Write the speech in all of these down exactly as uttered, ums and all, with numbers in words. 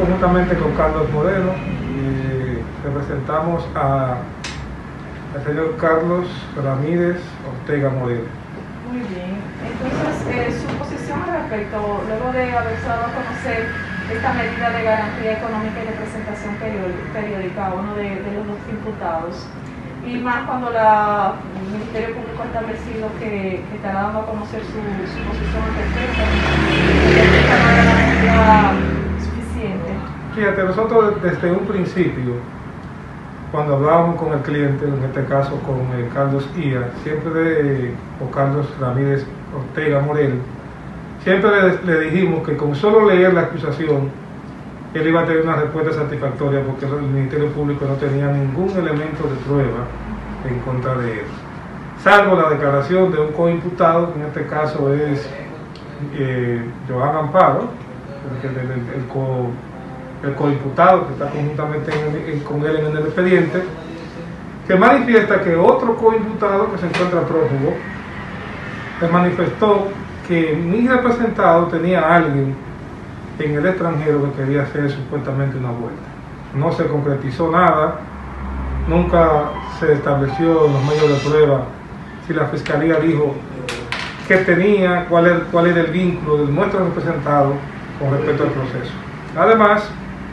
Conjuntamente con Carlos Moreno, eh, representamos a, al señor Carlos Ramírez Ortega Moreno. Muy bien, entonces eh, su posición al respecto, luego de haberse dado a conocer esta medida de garantía económica y de presentación periódica a uno de, de los dos imputados, y más cuando la, el Ministerio Público ha establecido que, que estará dando a conocer su, su posición al respecto, esta no era la medida suficiente. Fíjate, nosotros desde un principio, cuando hablábamos con el cliente, en este caso con eh, Carlos Ia, siempre de, o Carlos Ramírez Ortega Moreno, siempre le, le dijimos que con solo leer la acusación, él iba a tener una respuesta satisfactoria porque el Ministerio Público no tenía ningún elemento de prueba en contra de él, salvo la declaración de un coimputado, que en este caso es eh, Joan Amparo, el, el, el, el, co, el coimputado que está conjuntamente en, en, con él en el expediente, que manifiesta que otro coimputado que se encuentra prófugo le manifestó que mi representado tenía a alguien en el extranjero que quería hacer supuestamente una vuelta. No se concretizó nada, nunca se estableció en los medios de prueba si la Fiscalía dijo que tenía, cuál era, cuál era el vínculo de nuestro representado con respecto al proceso. Además,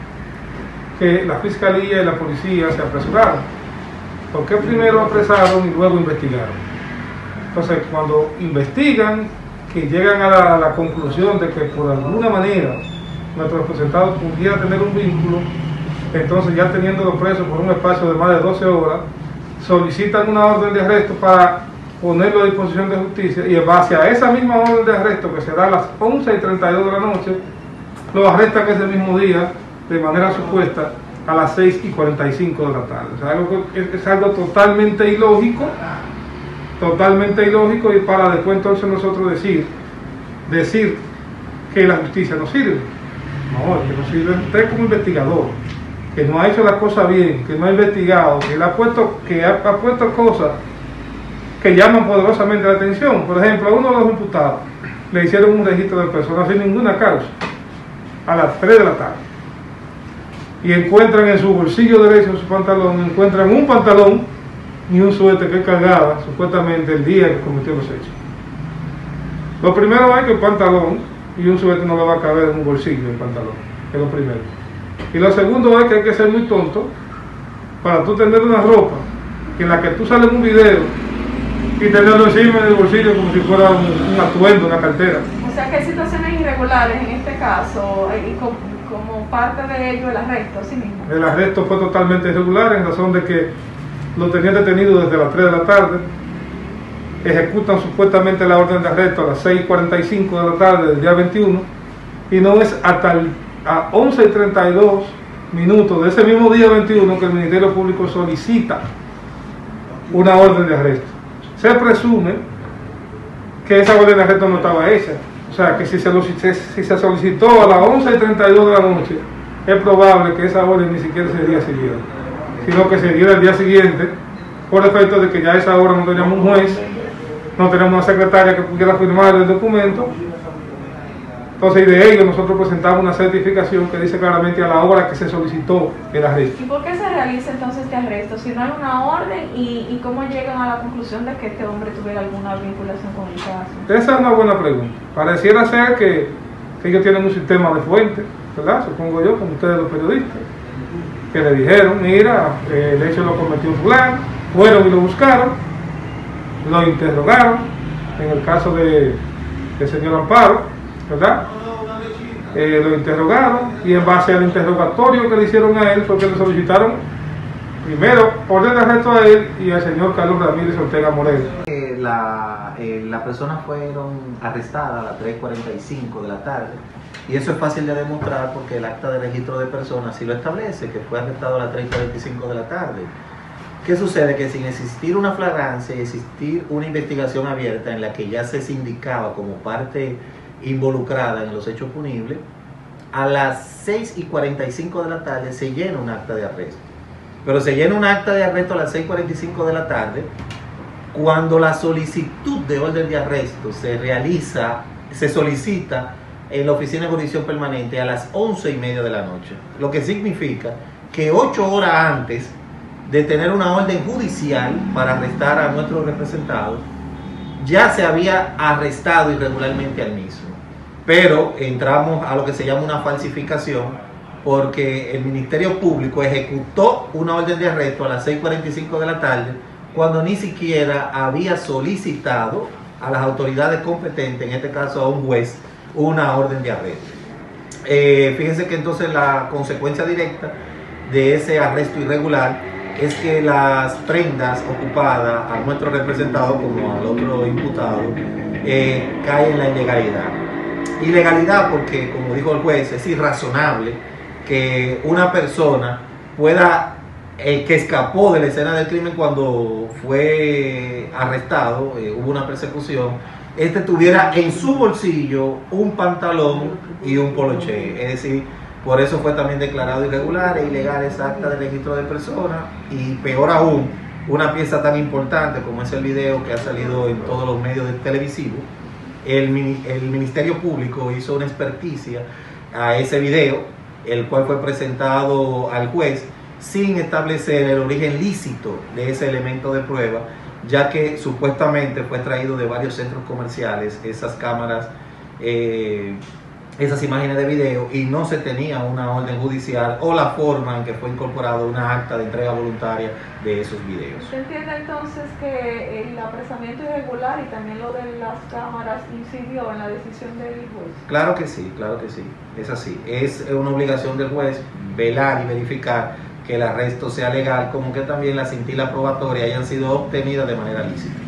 que la Fiscalía y la Policía se apresuraron, porque primero apresaron y luego investigaron. Entonces, cuando investigan, que llegan a la, a la conclusión de que por alguna manera nuestro representado pudiera tener un vínculo, entonces ya teniéndolo preso por un espacio de más de doce horas, solicitan una orden de arresto para ponerlo a disposición de justicia, y en base a esa misma orden de arresto que se da a las once y treinta y dos de la noche, lo arrestan ese mismo día de manera supuesta a las seis y cuarenta y cinco de la tarde. O sea, algo, es, es algo totalmente ilógico, totalmente ilógico, y para después entonces nosotros decir, decir que la justicia no sirve. No, es que no sirve usted como investigador, que no ha hecho las cosas bien, que no ha investigado, que, le ha, puesto, que ha, ha puesto cosas que llaman poderosamente la atención. Por ejemplo, a uno de los imputados le hicieron un registro de personas sin ninguna causa a las tres de la tarde, y encuentran en su bolsillo derecho de su pantalón, encuentran un pantalón y un suéter que cargaba supuestamente el día que cometió los hechos. Lo primero es que el pantalón y un suéter no le va a caber en un bolsillo el pantalón, es lo primero. Y lo segundo es que hay que ser muy tonto para tú tener una ropa en la que tú sales en un video y tenerlo encima en el bolsillo como si fuera un, un atuendo, una cartera. O sea que hay situaciones irregulares en este caso, y como, como parte de ello el arresto, así mismo. El arresto fue totalmente irregular en razón de que lo tenían detenido desde las tres de la tarde, ejecutan supuestamente la orden de arresto a las seis y cuarenta y cinco de la tarde del día veintiuno, y no es hasta el, a once y treinta y dos minutos de ese mismo día veintiuno que el Ministerio Público solicita una orden de arresto. Se presume que esa orden de arresto no estaba hecha, o sea que si se, lo, si se solicitó a las once y treinta y dos de la noche, es probable que esa orden ni siquiera ese día se diera, sino que se diera el día siguiente, por efecto de que ya a esa hora no teníamos un juez, no teníamos una secretaria que pudiera firmar el documento. Entonces, y de ello nosotros presentamos una certificación que dice claramente a la hora que se solicitó el arresto. ¿Y por qué se realiza entonces este arresto si no hay una orden, y, y cómo llegan a la conclusión de que este hombre tuviera alguna vinculación con el caso? Esa es una buena pregunta. Pareciera ser que, que ellos tienen un sistema de fuentes, ¿verdad? Supongo yo, como ustedes los periodistas, que le dijeron, mira, eh, el hecho lo cometió fulano, fueron y lo buscaron, lo interrogaron, en el caso de, del señor Amparo, ¿verdad? Eh, lo interrogaron, y en base al interrogatorio que le hicieron a él fue que le solicitaron primero orden de arresto a él y al señor Carlos Ramírez Ortega Moreno. Eh, la, eh, la persona fueron arrestadas a las tres y cuarenta y cinco de la tarde, y eso es fácil de demostrar porque el acta de registro de personas sí lo establece, que fue arrestado a las tres y cuarenta y cinco de la tarde. ¿Qué sucede? Que sin existir una flagrancia y existir una investigación abierta en la que ya se indicaba como parte involucrada en los hechos punibles, a las seis y cuarenta y cinco de la tarde se llena un acta de arresto. Pero se llena un acta de arresto a las seis y cuarenta y cinco de la tarde cuando la solicitud de orden de arresto se realiza, se solicita en la oficina de jurisdicción permanente a las once y media de la noche, lo que significa que ocho horas antes de tener una orden judicial para arrestar a nuestro representado, ya se había arrestado irregularmente al mismo. Pero entramos a lo que se llama una falsificación, porque el Ministerio Público ejecutó una orden de arresto a las seis cuarenta y cinco de la tarde, cuando ni siquiera había solicitado a las autoridades competentes, en este caso a un juez, una orden de arresto. Eh, fíjense que entonces la consecuencia directa de ese arresto irregular es que las prendas ocupadas a nuestro representado como al otro imputado eh, caen en la ilegalidad. Ilegalidad porque, como dijo el juez, es irrazonable que una persona pueda, el que escapó de la escena del crimen cuando fue arrestado, eh, hubo una persecución, este tuviera en su bolsillo un pantalón y un poloché, es decir, por eso fue también declarado irregular e ilegal esa acta de registro de personas, y peor aún, una pieza tan importante como es el video que ha salido en todos los medios televisivos. El, el Ministerio Público hizo una experticia a ese video, el cual fue presentado al juez sin establecer el origen lícito de ese elemento de prueba, ya que supuestamente fue traído de varios centros comerciales esas cámaras, eh, esas imágenes de video, y no se tenía una orden judicial o la forma en que fue incorporado una acta de entrega voluntaria de esos videos. ¿Usted entiende entonces que el apresamiento irregular y también lo de las cámaras incidió en la decisión del juez? Claro que sí, claro que sí, es así. Es una obligación del juez velar y verificar que el arresto sea legal, como que también las cintilas probatorias hayan sido obtenidas de manera lícita.